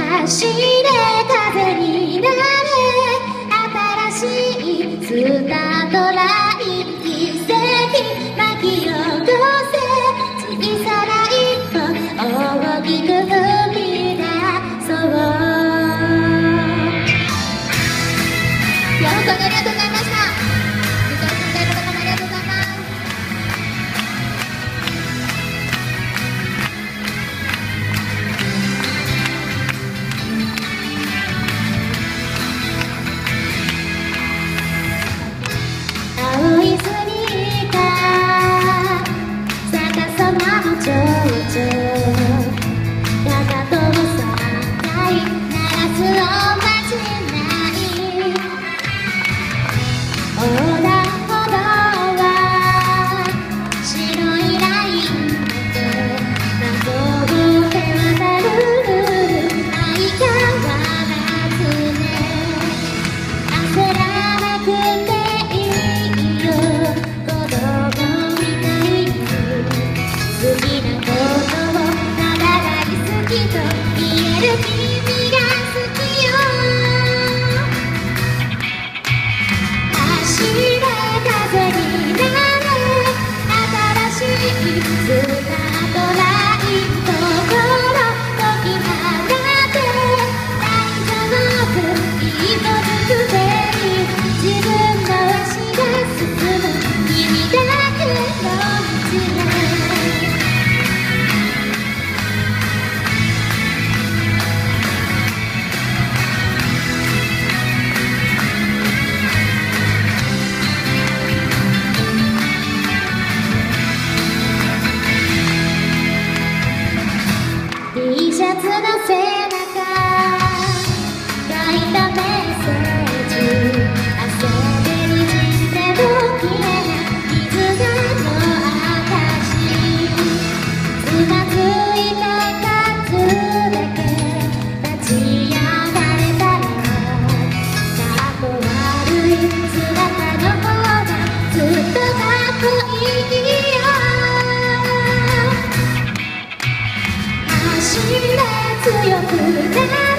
走れ風になれ新しいスタートライン奇跡巻き起こせ小さな一歩大きく踏み出そう。本当にありがとうございました。歌を歌える方もありがとうございます。青いスニーカー逆さまの蝶々かかとを3回鳴らすおまじない横断歩道は白いラインで謎を手渡る相変わらずね焦らなくていいよ子供みたいに好きなことをただ大好きと言える君が好きよ。走れ風になれ新しいスタートライン心解き放て大丈夫一歩ずつでいい自分の足が進む君だけの道へT シャツの背中書いたメッセージ汗でにじんでも消えない絆の証つまずいた数だけ立ち上がれたらかっこ悪い姿の方がずっとかっこいいよ。走れ強くなれ